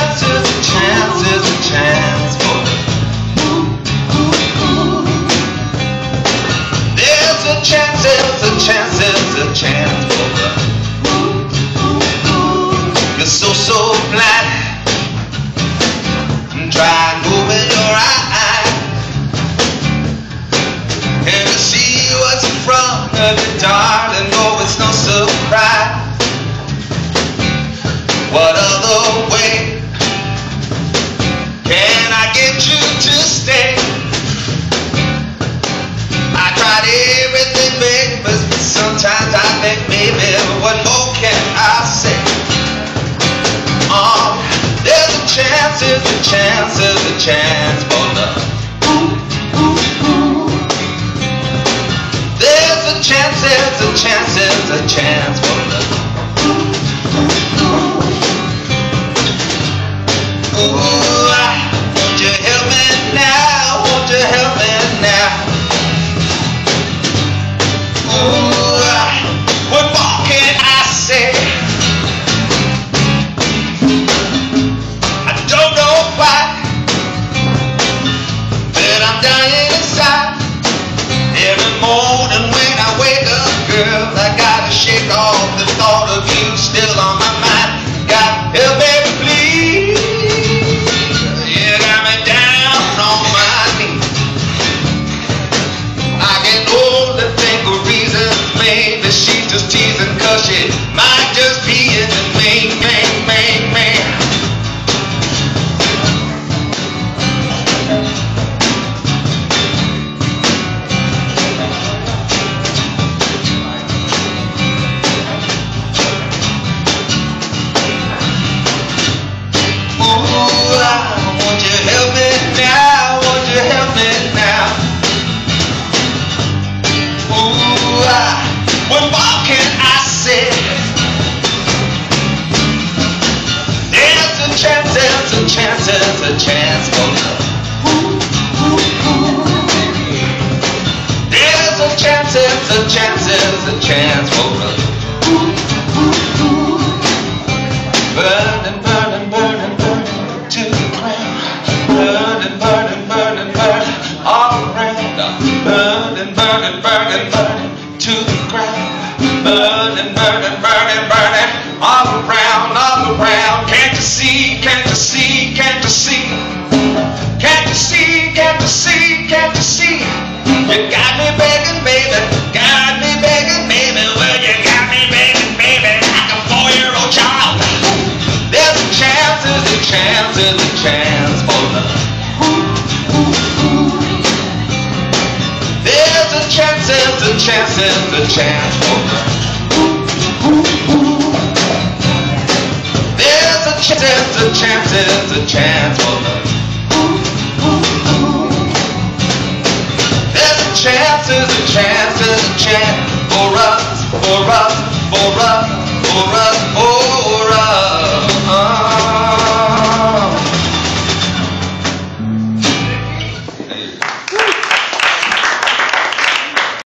chance, there's a chance, there's a chance for love. There's a chance, there's a chance, there's a chance for love. You're so blind. Try moving your eyes. Can you see what's in front of you, darling? No, it's no surprise. What other way can I get you to stay? I tried everything, baby, but sometimes I think maybe what more can I say? There's a chance, there's a chance, there's a chance for love. There's a chance, there's a chance, there's a chance for love. Ooh, won't you help me now? Won't you help me now? Ooh, what more can I say? I don't know why, but I'm dying inside. Every morning when I wake up, girl, I gotta shake off the thought of you still on my mind. God, help me please. You got me down on my knees. I get old to think of reasons. Maybe she's just teasing, 'cause she might just be in the main. Won't you help me now? Won't you help me now? Ooh, what more can I say? There's a chance, there's a chance, there's a chance for love. There's a chance, there's a chance, there's a chance for love. Burning, burning, burning, burning to the ground. Burning, burning, burning, burning all around. Burning, burning, burning, burning to the ground. Burning, burning, burning, burning all around, all around. Can't you see, can't you see, can't you see? Can't you see, can't you see, can't you see? You got me begging, baby, got me begging, baby. Well, you got me begging, baby, like a 4-year-old child. There's a chance, there's a chance, there's a chance for love. There's a chance, there's a chance, there's a chance for love. There's a chance, there's a chance, there's a chance for love. There's a chance, there's a chance, there's a chance for us, for us, for us, for us, for us.